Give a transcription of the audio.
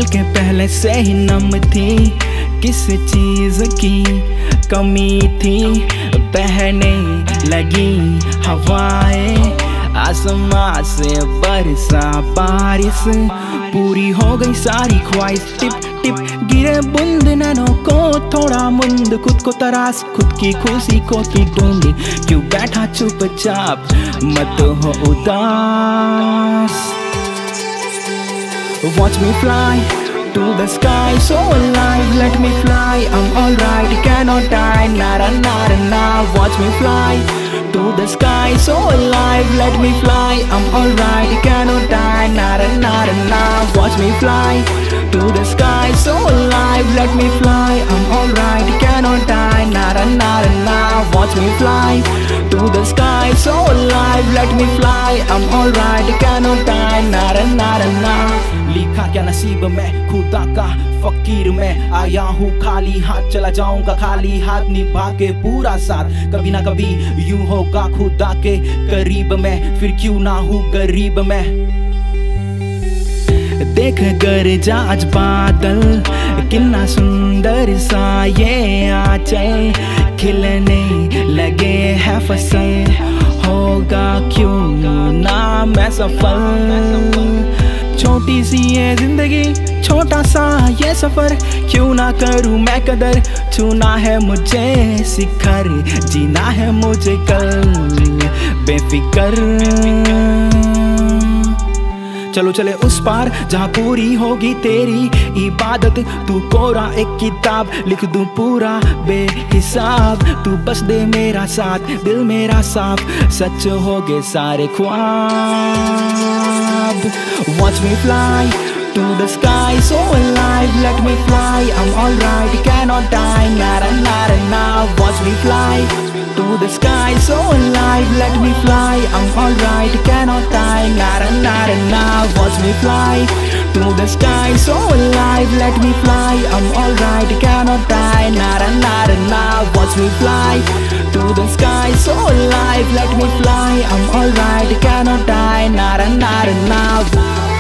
पलकें पहले से ही नम थी, किस चीज की कमी थी। बहने लगी हवाएं, आसमां से बरसा बारिश, पूरी हो गई सारी ख्वाहिश। टिप टिप गिरे बूंद नैनों को थोड़ा मुंद, खुद को तरास खुद की खुशी को तू ढूंढ, क्यों बैठा चुपचाप मत हो उदास। Watch me fly to the sky, so alive, let me fly, I'm alright, cannot die, nara nara na. Watch me fly to the sky, so alive, let me fly, I'm alright, cannot die, nara nara na. Watch me fly to the sky, so alive, let me fly, I'm alright, cannot die, nara nara na. Watch me fly to the sky, so alive, let me fly, I'm alright, cannot die, nara nara na. लिखा क्या नसीब में खुदा का फकीर में, आया हूँ खाली हाथ चला जाऊंगा खाली हाथ, निभा के पूरा साथ कभी ना कभी यूं होगा खुदा के करीब में, फिर क्यों ना हूँ गरीब में। देख गरजा आज बादल, कितना सुंदर सा ये आंचल, खिलने लगे है फसल, होगा क्यों ना मैं सफल। छोटी सी ये जिंदगी, छोटा सा ये सफर, क्यों ना करूं मैं कदर, छूना है मुझे शिखर, जीना है मुझे कल बेफिक्र। चलो चले उस पार जहाँ पूरी होगी तेरी इबादत, तू कोरा एक किताब लिख दूं पूरा बेहिसाब, तू बस दे मेरा साथ दिल मेरा साफ, सच हो गए सारे ख्वाब। Watch me fly to the sky, so alive, let me fly, I'm alright, cannot die, nara nara na. Watch me fly to the sky, so alive, let me fly, I'm alright, cannot die, nara nara na. Watch me fly to the sky, so alive, let me fly, I'm alright, cannot die, nara nara na. Watch me fly to the sky, so alive, let me fly, I'm alright, cannot die, nara nara na.